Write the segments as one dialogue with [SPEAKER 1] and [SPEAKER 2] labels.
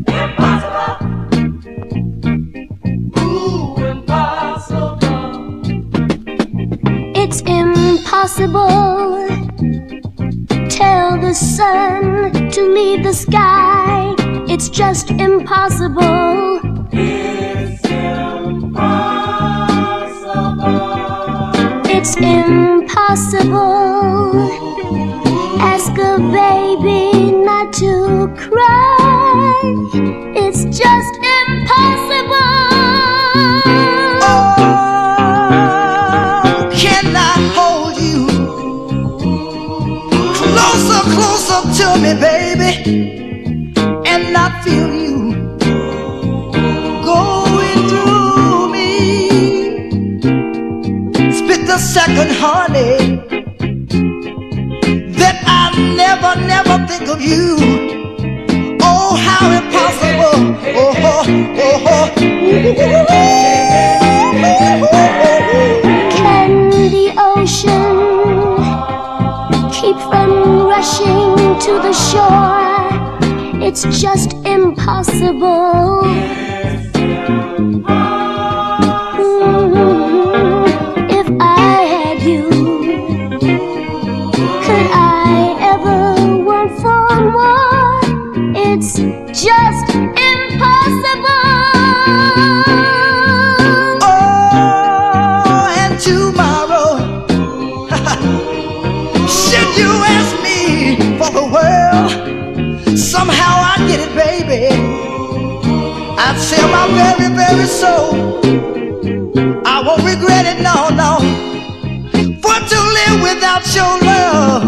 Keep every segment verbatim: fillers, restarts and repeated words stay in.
[SPEAKER 1] It's impossible. Tell the sun to leave the sky. It's just impossible.
[SPEAKER 2] It's impossible.
[SPEAKER 1] It's impossible. Ask a baby not to cry. It's just impossible.
[SPEAKER 3] Closer to me, baby, and not feel you going through me. Spit the second, honey, that I never, never think of you. Oh, how impossible. Oh, oh, oh, oh.
[SPEAKER 1] Can the ocean keep from rushing to the shore? It's just impossible. Mm-hmm. If I had you, could I ever want for more? It's just impossible.
[SPEAKER 3] Oh, and tomorrow, should you ask me for the world, somehow I'd get it, baby. I'd sell my very, very soul. I won't regret it, no, no. For to live without your love,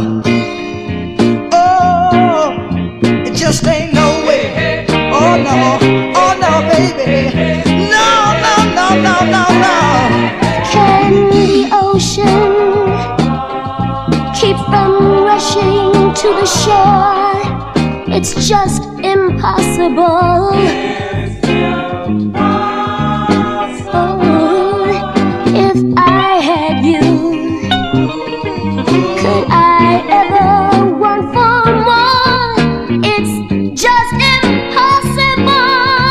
[SPEAKER 3] oh, it just ain't no way. Oh no, oh no, baby. No, no, no, no, no, no.
[SPEAKER 1] Can the ocean keep from rushing to the shore? It's just impossible. Oh, if I had you, could I ever want for more? It's just impossible.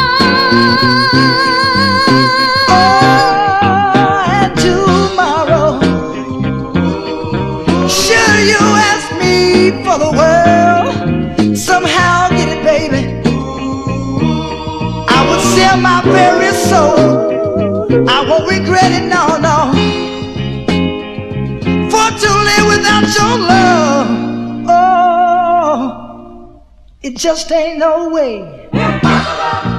[SPEAKER 3] Oh, and tomorrow, sure you ask me for the world, somehow get it, baby. I would sell my very soul. I won't regret it, no, no. For to live without your love, oh, it just ain't no way.